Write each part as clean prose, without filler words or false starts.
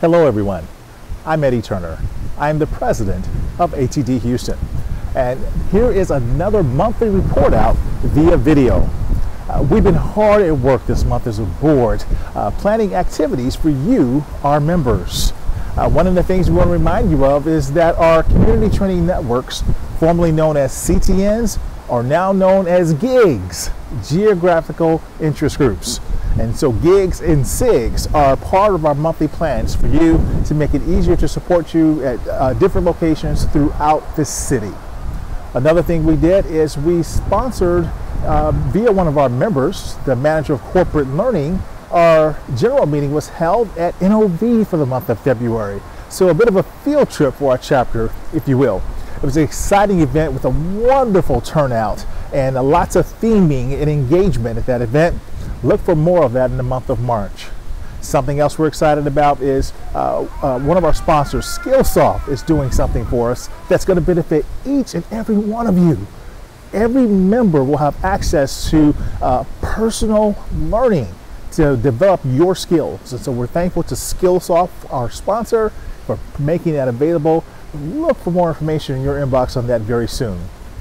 Hello everyone, I'm Eddie Turner. I'm the president of ATD Houston. And here is another monthly report out via video. We've been hard at work this month as a board, planning activities for you, our members. One of the things we want to remind you of is that our community training networks, formerly known as CTNs, are now known as GIGs, Geographical Interest Groups. And so GIGs and SIGs are part of our monthly plans for you to make it easier to support you at different locations throughout the city. Another thing we did is we sponsored via one of our members, the manager of corporate learning. Our general meeting was held at NOV for the month of February. So a bit of a field trip for our chapter, if you will. It was an exciting event with a wonderful turnout and lots of theming and engagement at that event. Look for more of that in the month of March. Something else we're excited about is one of our sponsors, Skillsoft, is doing something for us that's going to benefit each and every one of you. Every member will have access to personal learning to develop your skills. And so we're thankful to Skillsoft, our sponsor, for making that available. Look for more information in your inbox on that very soon.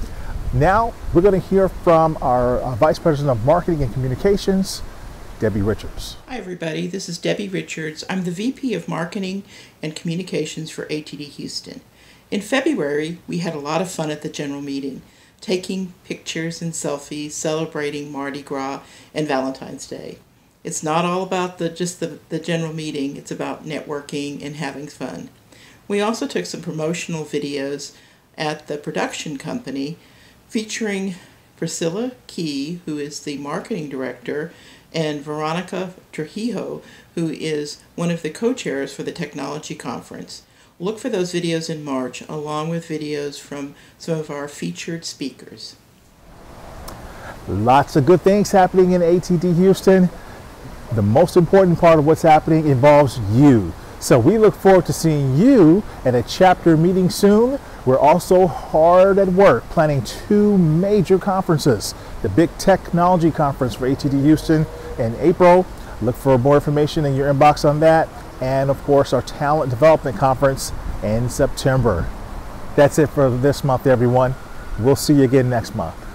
Now, we're going to hear from our Vice President of Marketing and Communications, Debbie Richards. Hi everybody, this is Debbie Richards. I'm the VP of Marketing and Communications for ATD Houston. In February, we had a lot of fun at the general meeting, taking pictures and selfies, celebrating Mardi Gras and Valentine's Day. It's not all about just the general meeting, it's about networking and having fun. We also took some promotional videos at the production company featuring Priscilla Key, who is the marketing director, and Veronica Trujillo, who is one of the co-chairs for the technology conference. Look for those videos in March, along with videos from some of our featured speakers. Lots of good things happening in ATD Houston. The most important part of what's happening involves you. So we look forward to seeing you at a chapter meeting soon. We're also hard at work planning two major conferences. The Big Technology Conference for ATD Houston in April. Look for more information in your inbox on that. And of course, our Talent Development Conference in September. That's it for this month, everyone. We'll see you again next month.